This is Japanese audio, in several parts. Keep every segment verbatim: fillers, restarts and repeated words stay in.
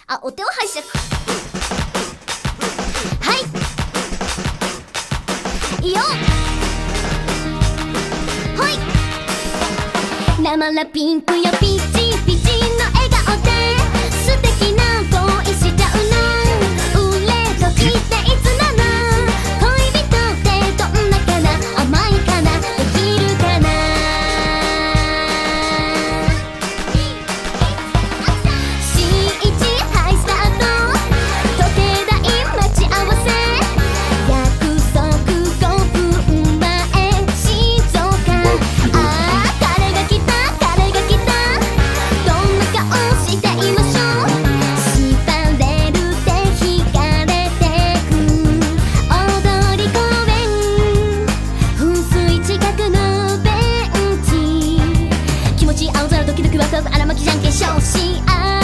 あ、お手を拝借。はいいいよ。ほい。生ラピンクよピチピチの笑顔で素敵な恋しちゃうの。売れ時っていつなの。恋人ってどんなかな。甘いかな。できるかな。しいちはいスタート。時計台待ち合わせ。約束ごふんまえ静岡。ああ彼が来た彼が来た。どんな顔していましょう。縛れるって惹かれてく。大通り公園噴水近くのベンチ。気持ち青空ドキドキワクワク荒巻きじゃんけんしょう。幸せ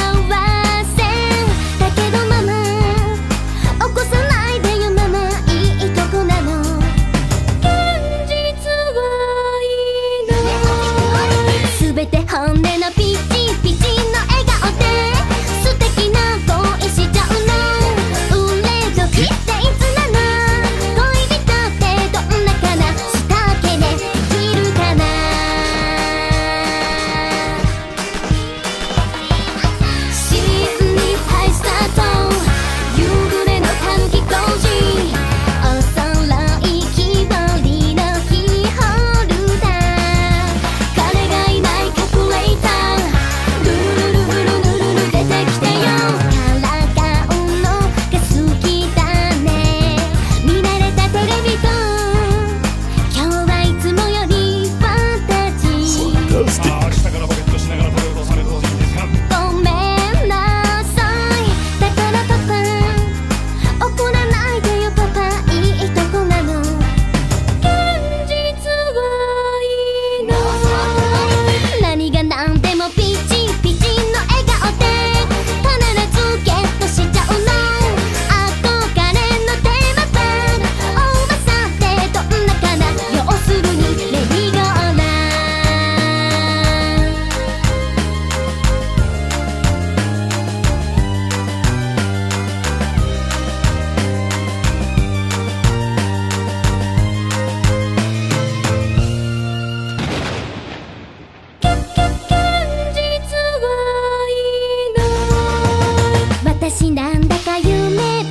だけどママ起こさないでよママ。いいとこなの。現実はいいの。すべて本音のピチピチの笑顔で素敵な恋しちゃうの。売れ時っていつなの。恋人ってどんなかな。したけでできるかな。新にはいスタート。夕暮れのたぬき工事。おそろい木彫りのキーホルダー。彼がいないカクレーター。ルルルルルルルル出てきてよ。からかうのが好きだね。見慣れたテレビと今日はいつもよりファンタジー。 ああ、下からポケットしながら食べようとされるといいんですが。 ごめんなさい。だからパパ怒らないでよパパ。いいとこなの。現実はいいの。何が何でもピチピチの笑顔で必ずゲットしちゃうの。憧れのテーマパーク。おばさんってどんなかな。要するにレディーゴーラー。現実はいいの。私なんだか夢